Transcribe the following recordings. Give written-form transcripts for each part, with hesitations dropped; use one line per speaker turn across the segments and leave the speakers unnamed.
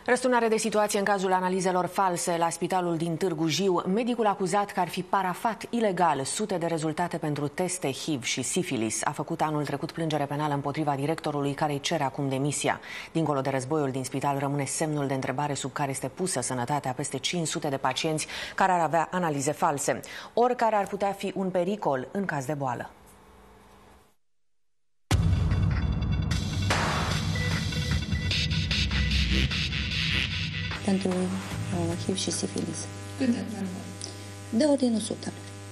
Răsturnare de situație în cazul analizelor false la spitalul din Târgu Jiu. Medicul acuzat că ar fi parafat ilegal sute de rezultate pentru teste HIV și sifilis a făcut anul trecut plângere penală împotriva directorului, care îi cere acum demisia. Dincolo de războiul din spital rămâne semnul de întrebare sub care este pusă sănătatea peste 500 de pacienți care ar avea analize false, oricare ar putea fi un pericol în caz de boală.
Pentru HIV și sifilis.
Câte?
De ordinul sutelor.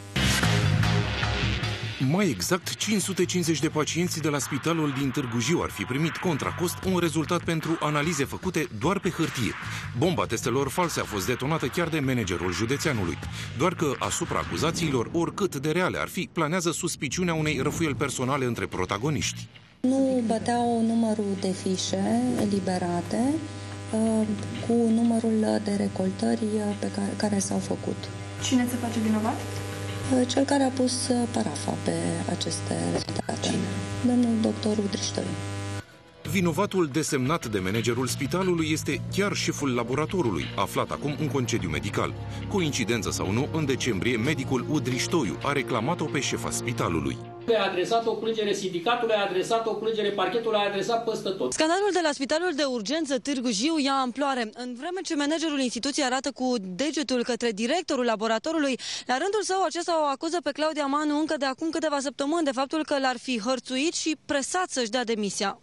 Mai exact, 550 de pacienți de la spitalul din Târgu Jiu ar fi primit contra cost un rezultat pentru analize făcute doar pe hârtie. Bomba testelor false a fost detonată chiar de managerul județeanului. Doar că asupra acuzațiilor, oricât de reale ar fi, planează suspiciunea unei răfuieli personale între protagoniști.
Nu băteau numărul de fișe eliberate cu numărul de recoltări pe care s-au făcut.
Cine se face vinovat?
Cel care a pus parafa pe aceste rezultate.
Cine?
Domnul doctor Udriștoiu.
Vinovatul desemnat de managerul spitalului este chiar șeful laboratorului, aflat acum în concediu medical. Coincidență sau nu, în decembrie, medicul Udriștoiu a reclamat-o pe șefa spitalului.
A adresat o plângere sindicatului, a adresat o plângere parchetului, a adresat peste tot.
Scandalul de la Spitalul de Urgență Târgu Jiu ia amploare. În vreme ce managerul instituției arată cu degetul către directorul laboratorului, la rândul său acesta o acuză pe Claudia Manu încă de acum câteva săptămâni de faptul că l-ar fi hărțuit și presat să-și dea demisia.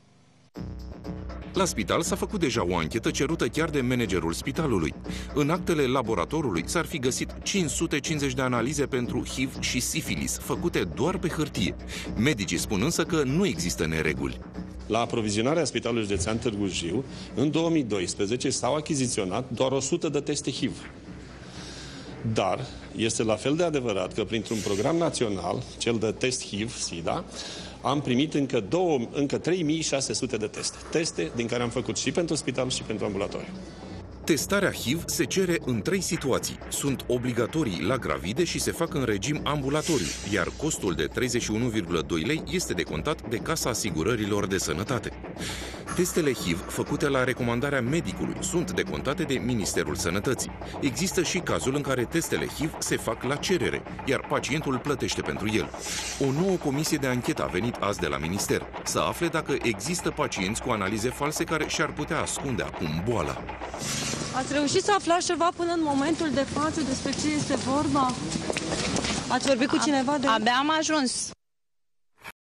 La spital s-a făcut deja o anchetă cerută chiar de managerul spitalului. În actele laboratorului s-ar fi găsit 550 de analize pentru HIV și sifilis, făcute doar pe hârtie. Medicii spun însă că nu există nereguli.
La aprovizionarea Spitalului Județean Târgu Jiu, în 2012 s-au achiziționat doar 100 de teste HIV. Dar este la fel de adevărat că printr-un program național, cel de test HIV-SIDA, am primit încă 3600 de teste. Teste din care am făcut și pentru spital și pentru ambulatoriu.
Testarea HIV se cere în 3 situații. Sunt obligatorii la gravide și se fac în regim ambulatoriu, iar costul de 31,2 lei este decontat de Casa Asigurărilor de Sănătate. Testele HIV făcute la recomandarea medicului sunt decontate de Ministerul Sănătății. Există și cazul în care testele HIV se fac la cerere, iar pacientul plătește pentru el. O nouă comisie de anchetă a venit azi de la minister să afle dacă există pacienți cu analize false care și-ar putea ascunde acum boala.
Ați reușit să aflați ceva până în momentul de față despre ce este vorba? Ați vorbit cu cineva de...
Abia am ajuns.